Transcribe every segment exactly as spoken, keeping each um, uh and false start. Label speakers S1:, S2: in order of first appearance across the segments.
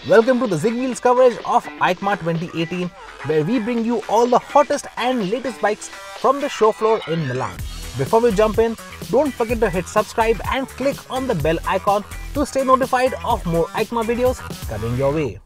S1: Welcome to the ZigWheels coverage of EICMA twenty eighteen, where we bring you all the hottest and latest bikes from the show floor in Milan. Before we jump in, don't forget to hit subscribe and click on the bell icon to stay notified of more EICMA videos coming your way.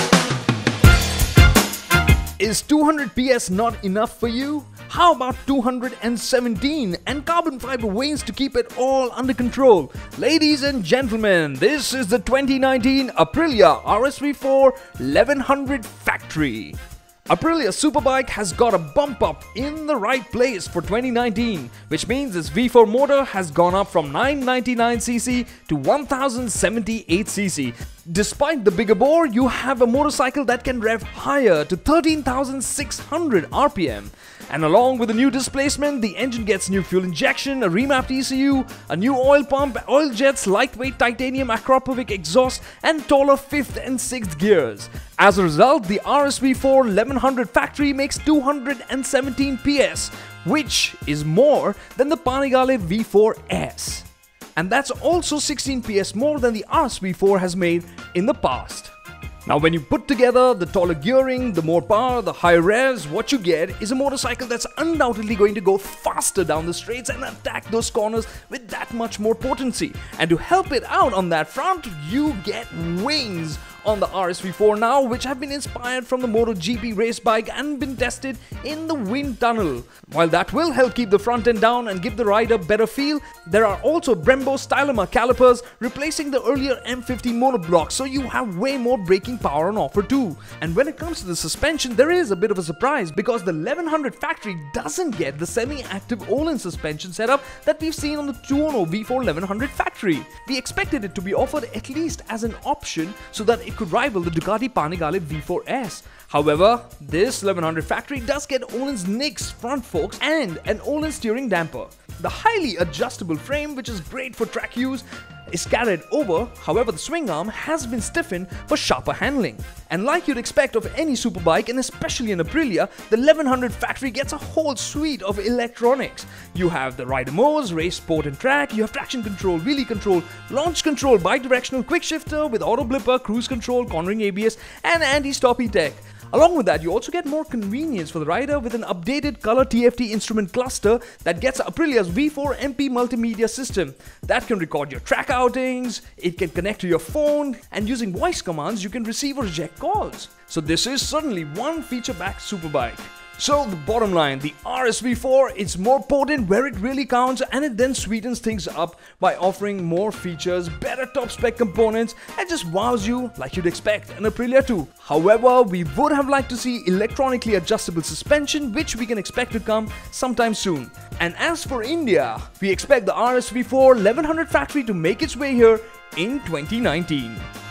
S2: Is two hundred P S not enough for you? How about two hundred seventeen and carbon fiber wings to keep it all under control? Ladies and gentlemen, this is the twenty nineteen Aprilia R S V four eleven hundred Factory. Aprilia Superbike has got a bump up in the right place for twenty nineteen, which means its V four motor has gone up from nine ninety-nine c c to one thousand seventy-eight c c. Despite the bigger bore, you have a motorcycle that can rev higher to thirteen thousand six hundred R P M. And along with the new displacement, the engine gets new fuel injection, a remapped E C U, a new oil pump, oil jets, lightweight titanium Acropovic exhaust, and taller fifth and sixth gears. As a result, the R S V four eleven hundred Factory makes two hundred seventeen P S, which is more than the Panigale V four S. And that's also sixteen P S more than the R S V four has made in the past. Now, when you put together the taller gearing, the more power, the higher revs, what you get is a motorcycle that's undoubtedly going to go faster down the straights and attack those corners with that much more potency. And to help it out on that front, you get wings on the R S V four now, which have been inspired from the MotoGP race bike and been tested in the wind tunnel. While that will help keep the front end down and give the rider better feel, there are also Brembo Stylema calipers replacing the earlier M fifty monoblocks, so you have way more braking power on offer too. And when it comes to the suspension, there is a bit of a surprise because the eleven hundred Factory doesn't get the semi-active Ohilins suspension setup that we've seen on the two point oh V four eleven hundred Factory. We expected it to be offered at least as an option so that it could rival the Ducati Panigale V four S. However, this eleven hundred Factory does get Ohilins Nix front forks and an Ohilins steering damper. The highly adjustable frame, which is great for track use, is carried over. However, the swing arm has been stiffened for sharper handling. And like you'd expect of any superbike, and especially in Aprilia, the eleven hundred Factory gets a whole suite of electronics. You have the rider modes, race, sport and track, you have traction control, wheelie control, launch control, bi-directional quick shifter with auto blipper, cruise control, cornering A B S and anti-stoppie tech. Along with that, you also get more convenience for the rider with an updated color T F T instrument cluster that gets Aprilia's V four M P multimedia system that can record your track outings, it can connect to your phone, and using voice commands you can receive or reject calls. So this is certainly one feature-packed superbike. So the bottom line, the R S V four is more potent where it really counts, and it then sweetens things up by offering more features, better top-spec components, and just wows you like you'd expect an Aprilia too. However, we would have liked to see electronically adjustable suspension, which we can expect to come sometime soon. And as for India, we expect the R S V four eleven hundred Factory to make its way here in twenty nineteen.